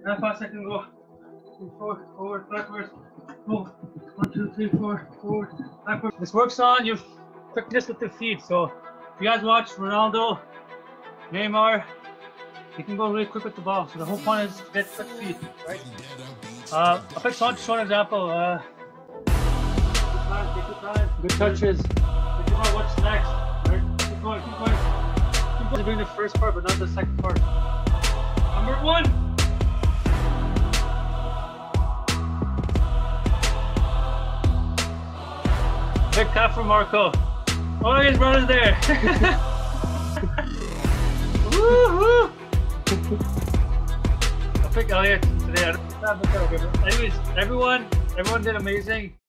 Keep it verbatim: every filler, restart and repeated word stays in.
How fast I can go. Three, four, forward, backwards. Oh, one, two, three, four, forward, backwards. This works on your quickness with the feet. So if you guys watch Ronaldo, Neymar, you can go really quick with the ball. So the whole point is to get quick feet, right? Uh, I'll pick Sean to show an example. Uh, take your time, good touches. Think about what's next. Right? Keep going, keep going. Keep going. Doing the first part, but not the second part. Number one. Big tap for Marco. Oh, his brother's there. Woo-hoo. I'll pick Elliot today. Anyways, everyone, everyone did amazing.